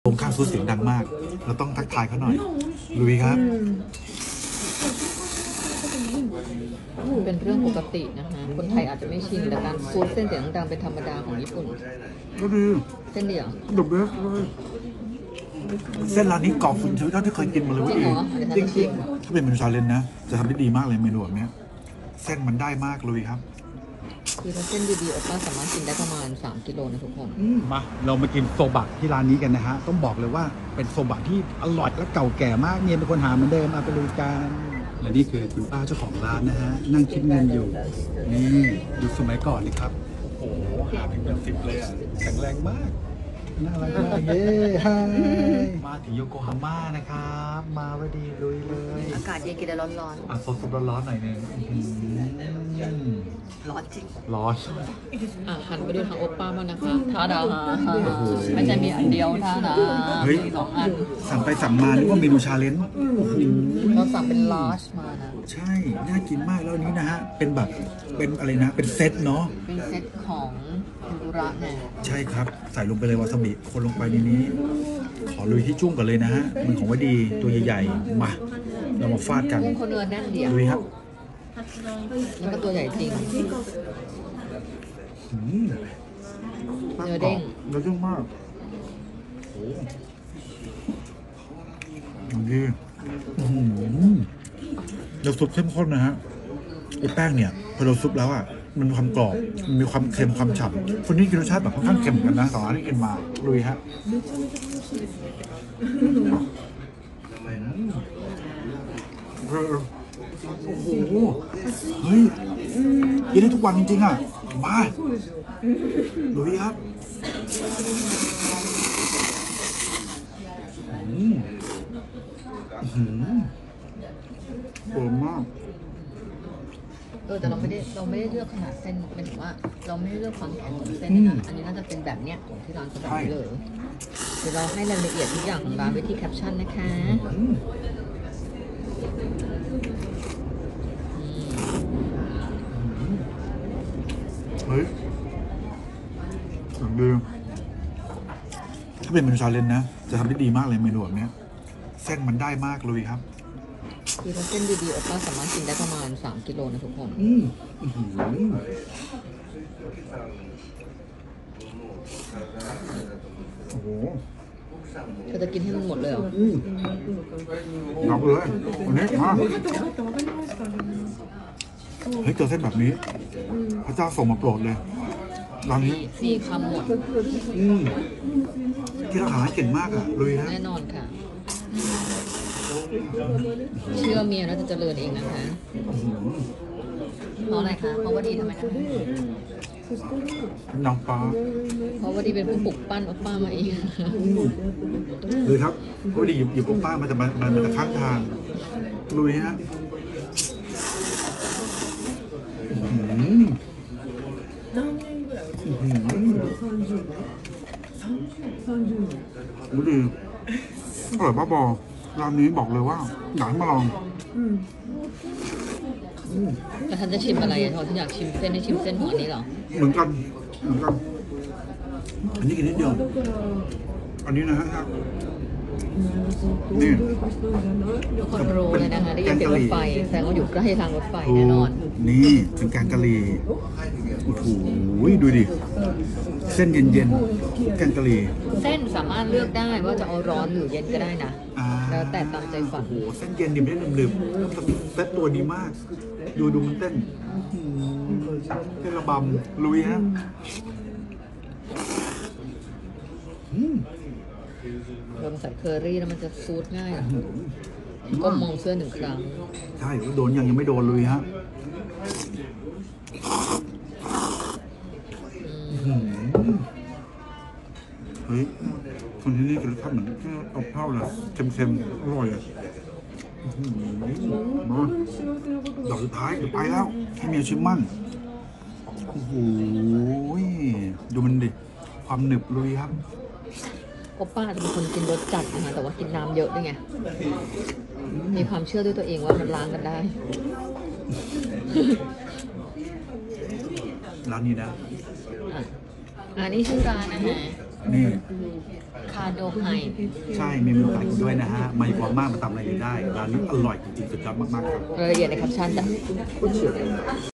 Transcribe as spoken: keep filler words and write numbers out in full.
รงข้ามซูดเสียงดังมากเราต้องทักทายเขาหน่อยลุยครับเป็นเรื่องปกตินะคะคนไทยอาจจะไม่ชินแต่การซูดเส้นเสียงดังเป็นธรรมดาของญี่ปุ่นก็ดีเส้นเดียวดับเบิลเลยเส้นร้านนี้กรอบสุดชีวิตเท่าที่เคยกินมาเลยจริงจริงถ้าเป็นเมนูชาเลนนะจะทำได้ดีมากเลยเมนูแบบนี้เส้นมันได้มากเลยครับคือถ้าเส้นดีๆโอป้าสามารถกินได้ประมาณสามกิโลนะทุกคนมาเรามากินโซบะที่ร้านนี้กันนะฮะต้องบอกเลยว่าเป็นโซบะที่อร่อยและเก่าแก่มากเนี่ยเป็นคนหาเหมือนเดิมเอาไปดูกันและนี่คือคุณป้าเจ้าของร้านนะฮะนั่งคิดเงินอยู่นี่ดูสมัยก่อนเลยครับโอ้โหหาเป็นสิบเลยอ่ะแข็งแรงมากน่ารักมากเย้ฮมาถึงโยโกฮาม่านะครับมาพอดีลุยเลยอากาศเย็นกินได้ร้อนๆอ่ะสดๆร้อนๆหน่อยนึงร้อนจริงร้อนอ่ะหันไปดูทางโอป้าบ้างนะคะท่าดาไม่ใช่มีอันเดียวท่าดามีสองอันสั่งไปสั่งมานึกว่าเมนูชาเลนจ์เราสั่งเป็นลาร์จมานะใช่น่ากินมากแล้วนี้นะฮะเป็นแบบเป็นอะไรนะเป็นเซตเนาะเป็นเซตของคุระเนี่ยใช่ครับใส่ลงไปเลยวาซาบิคนลงไปในนี้ขอลุยที่จุ้งก่อนเลยนะฮะมันของว่าดีตัวใหญ่ๆมาเรามาฟาดกันคนเนื้อแน่นเดียวลุยครับแล้วก็ตัวใหญ่จริงเนื้อเด้งเนื้อเด้งมากโอ้ดีเราซุปเข้มข้นนะฮะไอ้แป้งเนี่ยพอเราซุปแล้วอ่ะมันมีความกรอบมันมีความเค็มความฉ่ำคนนี้กินรสชาติแบบค่อนข้างเค็มกันนะสองอันที่กินมาลุยฮะโอ้โหเฮ้ยกินได้ทุกวันจริงๆอ่ะมาลุยครับอืมอืมเปิดมากเออแต่เราไม่ได้เราไม่ได้เลือกขนาดเส้นเป็นถึงว่าเราไม่ได้เลือกความแข็งของเส้นนะอันนี้น่าจะเป็นแบบเนี้ยของที่ร้านเขาแบบนี้เลยเดี๋ยวเราให้รายละเอียดทุกอย่างของร้านไว้ที่แคปชั่นนะคะเฮ้ยอย่างดีถ้าเป็นเมนูชาเลนจ์นะจะทำได้ดีมากเลยเมนูแบบนี้เส้นมันได้มากเลยครับคือถ้าเส้นดีๆโอป้าสามารถกินได้ประมาณสามกิโลนะทุกคนอืมโอ้โหเธอจะกินให้มันหมดเลยเหรอหนักเลยวันนี้มาเฮ้ยเจอเส้นแบบนี้พระเจ้าส่งมาโปรดเลยร้านนี้สี่คำหมดที่เราหาเก่งมากอ่ะลุยนะแน่นอนค่ะเชื่อเมียแล้วจะเจริญเองนะคะเพราะอะไรคะเพราะว่าดีทำไมคะน้องฟ้าเพราะว่าดีเป็นผู้ปลุกปั้นโอป้ามาเองคือครับก็ดีหยิบหยิบโอป้ามาแต่มันมันจะข้างทางลุยฮะดูดีอร่อยบ้าบอร้านนี้บอกเลยว่าอยากให้มาลองแต่ท่านจะชิมอะไรอ่ะท่านอยากชิมเส้นให้ชิมเส้นหัวนี้เหรอเหมือนกันเหมือนกันอันนี้กินนิดเดียวอันนี้นะฮะนี่ทุกคนรู้เลยนะคะได้ยินเสียงรถไฟแสดงว่าอยู่ใกล้ทางรถไฟแน่นอนนี่เป็นแกงกะหรี่โอ้โหดูดิเส้นเย็นๆแกงกะหรี่เส้นสามารถเลือกได้ว่าจะเอาร้อนหรือเย็นก็ได้นะแล้วแต่ตามใจฝันโอ้โหเส้นเย็นดิบได้ลืมๆเต้นตัวดีมากดูดูมันเต้นเต้นระบำลุยฮะลมใส่เคอรี่แล้วมันจะซูดง่ายก็มองเสื้อหนึ่งครั้งใช่โดนยังยังไม่โดนเลยฮะเฮ้ยคนที่นี่กินข้าวเหมือนอบข้าวเลยเค็มๆอร่อยอ่ะมาดอกสุดท้ายเดี๋ยวไปแล้วให้เมียชิมมั่งโอ้โหดูมันดิความหนึบลุยครับก็ป้าจะเป็นคนกินรสจัดนะคะแต่ว่ากินน้ำเยอะด้วยไงมีความเชื่อด้วยตัวเองว่ามันล้างกันได้ร้านนี้นะอันนี้ชื่อร้านนะฮะนี่คาโดไฮใช่มีเมนูขายด้วยนะฮะมาอีกพอมากมาตำอะไรได้ร้านนี้อร่อยจริงๆสุดยอดมากๆครับรายละเอียดในแคปชั่นจ้ะ